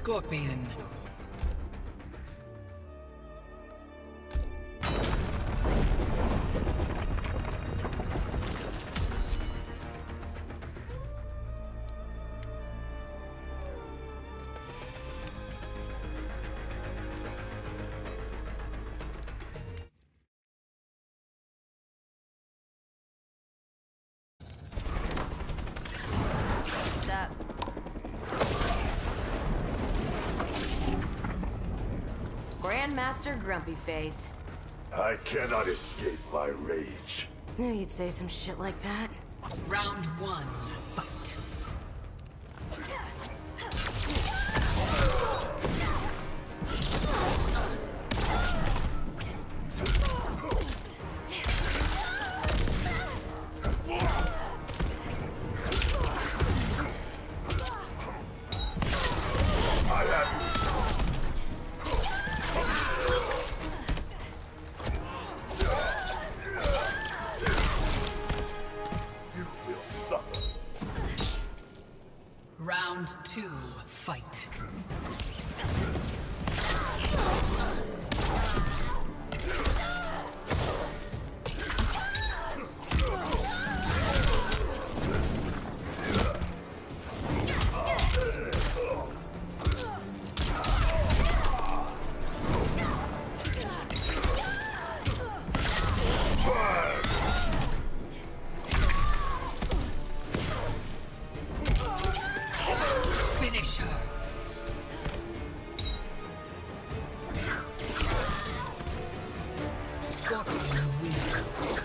Scorpion. Grandmaster Grumpy Face. I cannot escape my rage. Knew you'd say some shit like that. Round one, fight. Round two, fight. Finish her. Scorpion wins.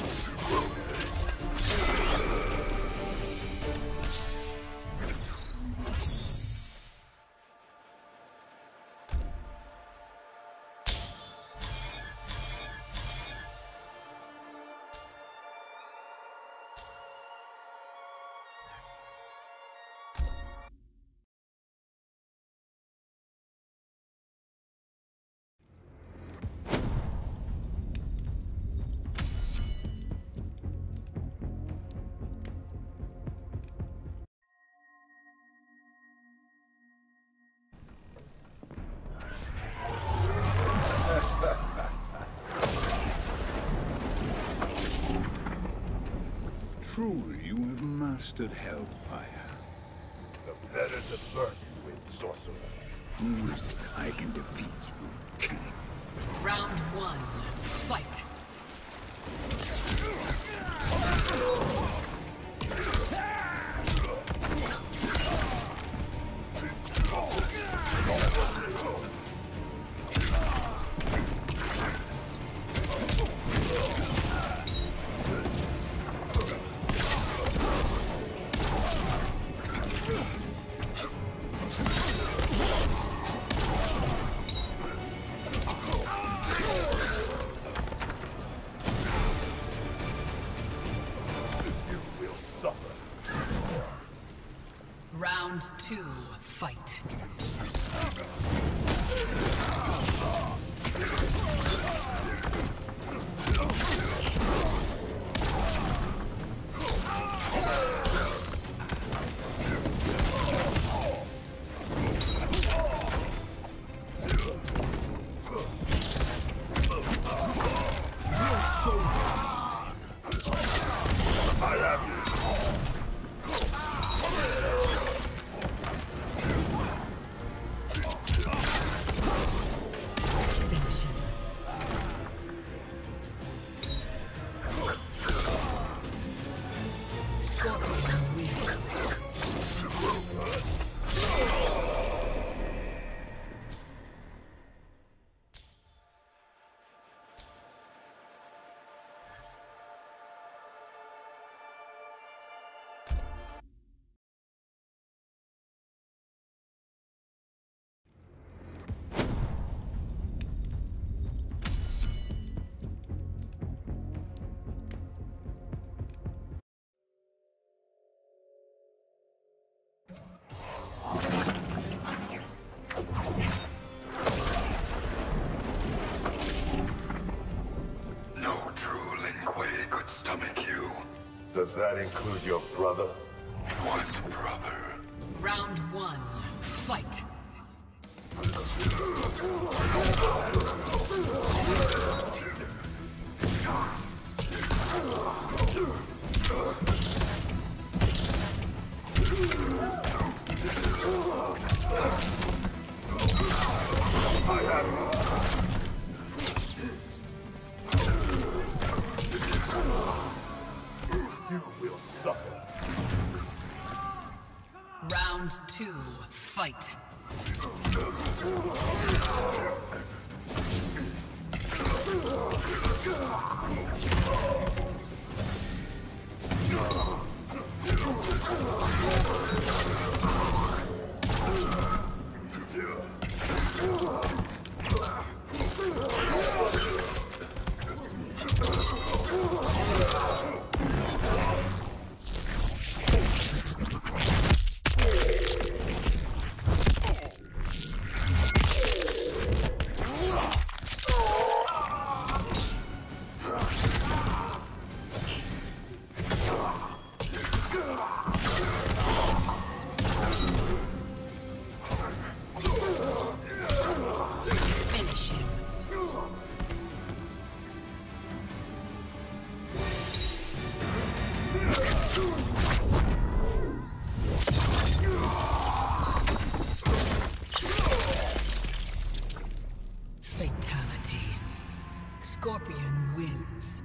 Truly, you have mastered Hellfire. The better to burn you with, sorcerer. Who is it I can defeat you, King? Round one, fight. Round two, fight. Does that include your brother? What brother? Round one, fight. You will suffer. Round 2, fight. Finish him. Fatality. Scorpion wins.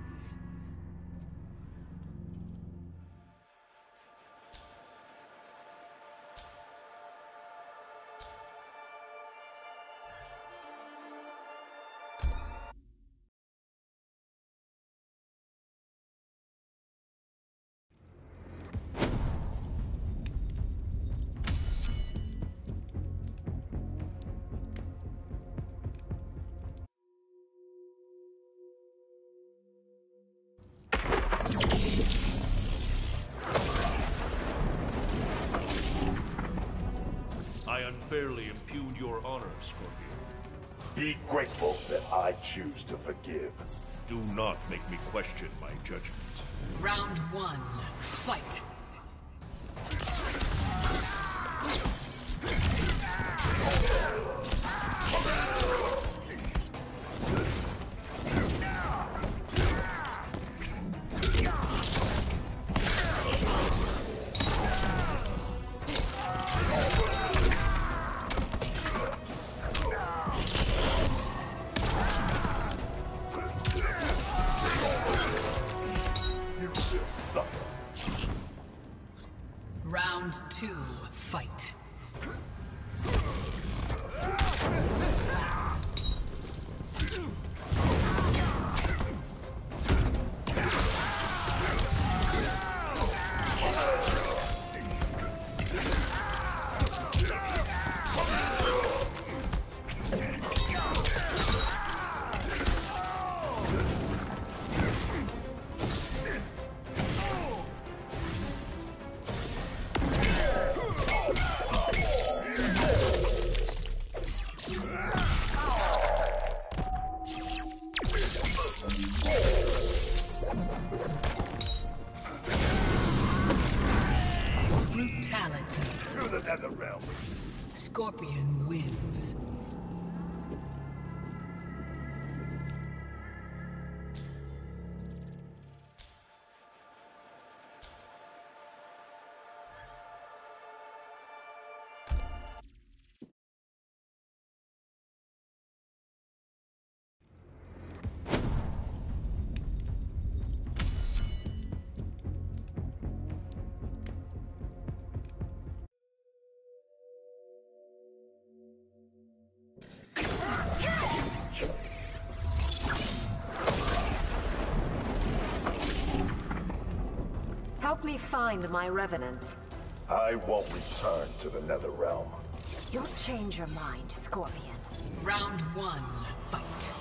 I unfairly impugned your honor, Scorpion. Be grateful that I choose to forgive. Do not make me question my judgment. Round 1, fight. You will suffer. Round 2, fight. Brutality. To the nether realm. Scorpion wins. Help me find my revenant. I won't return to the nether realm. You'll change your mind, Scorpion. Round 1, fight.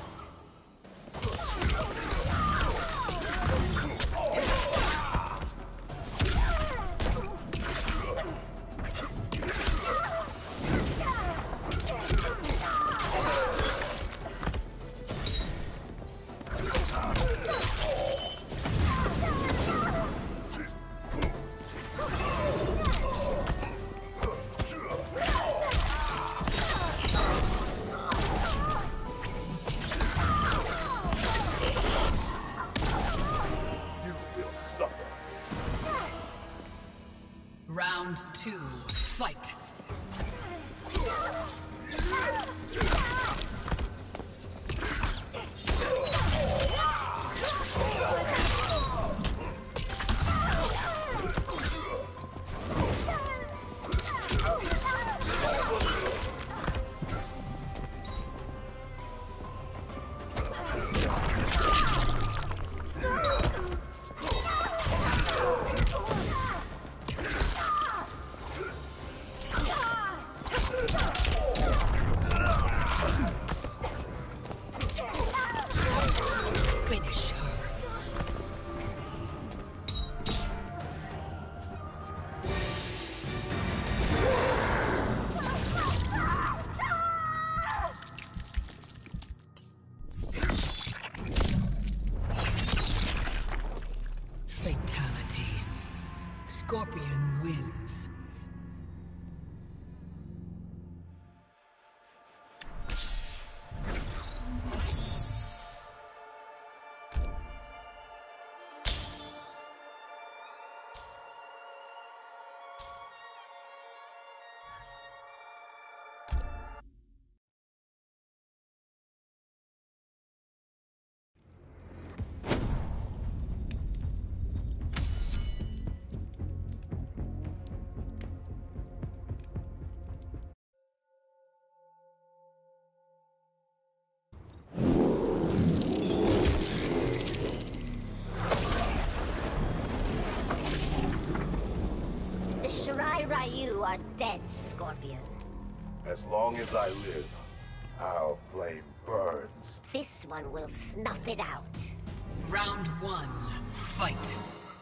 You are dead, Scorpion. As long as I live, our flame burns. This one will snuff it out. Round one, fight.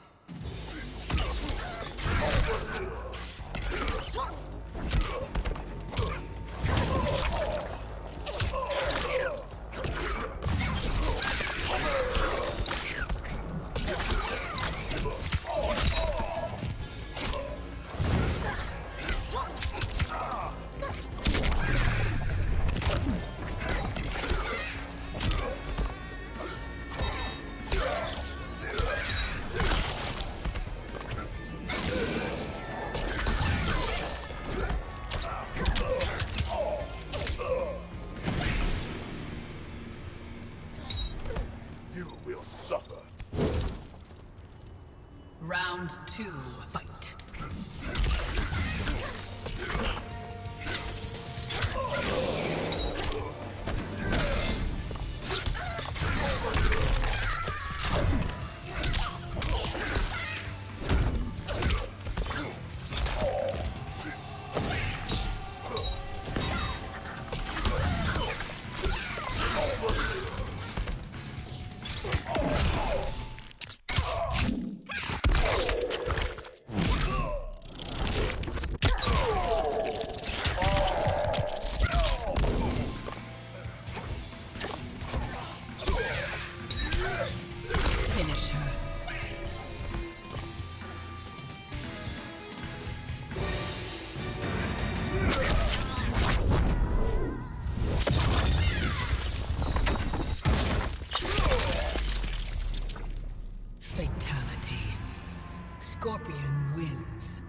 Round two, fight. Finish her. Fatality. Scorpion wins.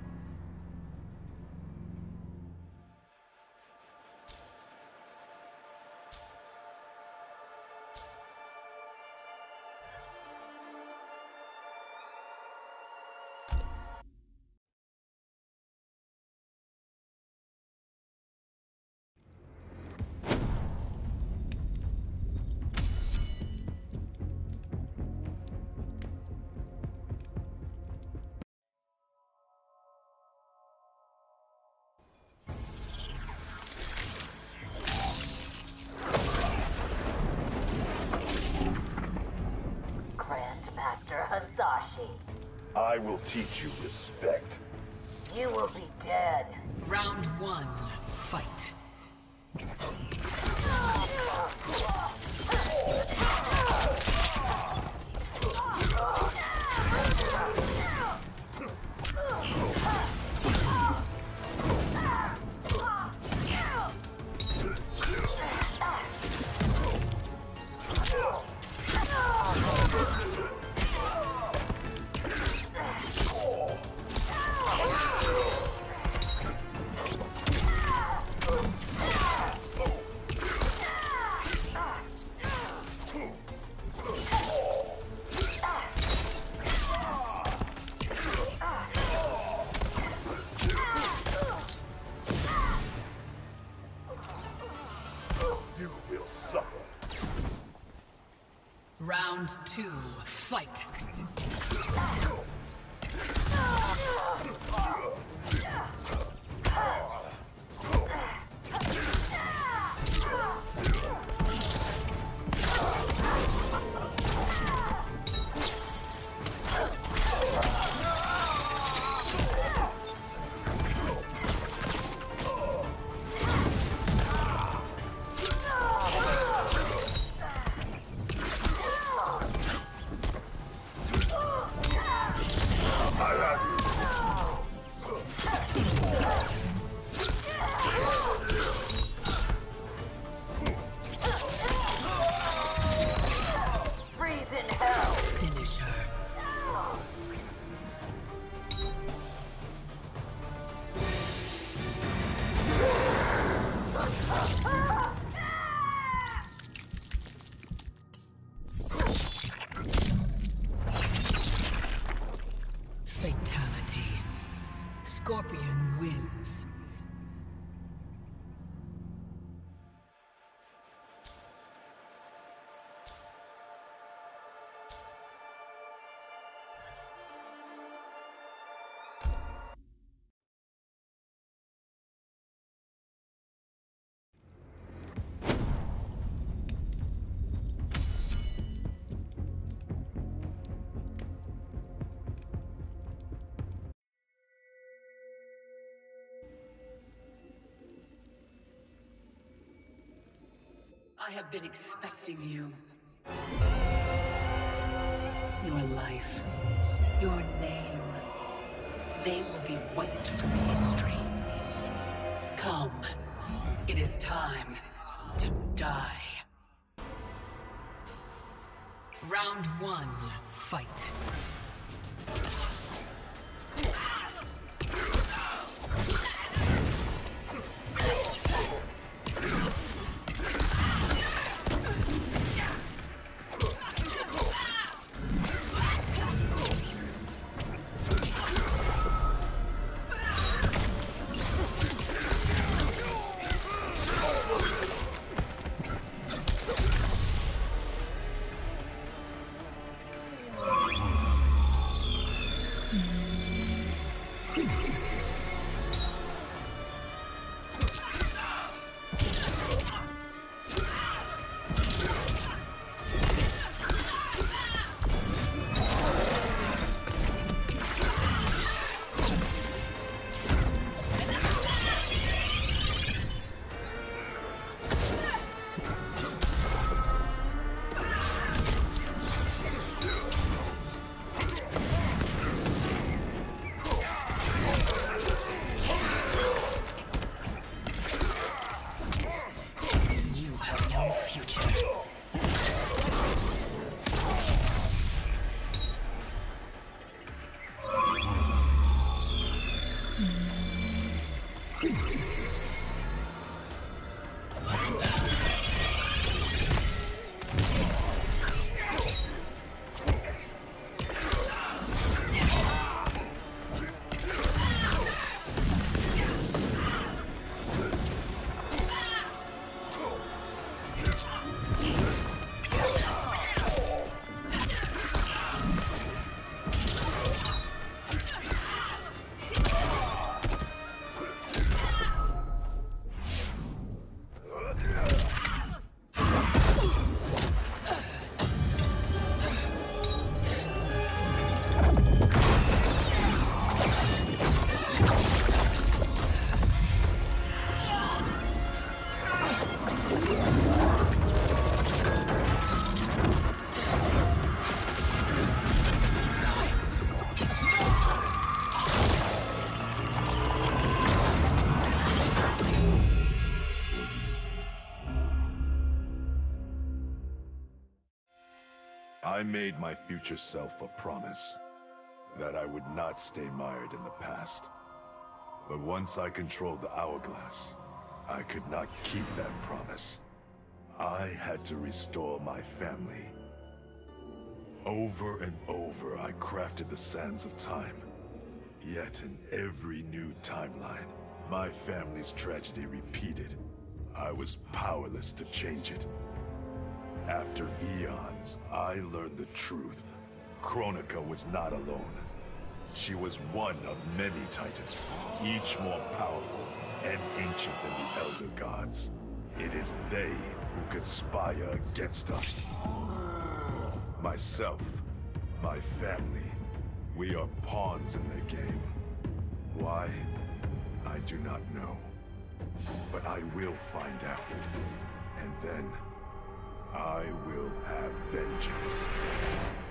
Grandmaster Hasashi. I will teach you respect. You will be dead. Round one, fight. You will suffer. Round two, fight. I have been expecting you. Your life, your name, they will be wiped from history. Come, it is time to die. Round 1, fight. I made my future self a promise that I would not stay mired in the past. But once I controlled the hourglass, I could not keep that promise. I had to restore my family. Over and over, I crafted the sands of time. Yet in every new timeline, my family's tragedy repeated. I was powerless to change it. After eons, I learned the truth. Kronika was not alone. She was one of many titans, each more powerful and ancient than the Elder Gods. It is they who conspire against us. Myself, my family, we are pawns in their game. Why? I do not know. But I will find out. And then I will have vengeance.